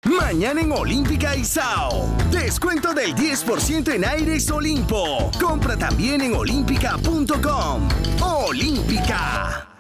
Mañana en Olímpica y Sao. Descuento del 10% en Aires Olimpo. Compra también en olímpica.com. Olímpica.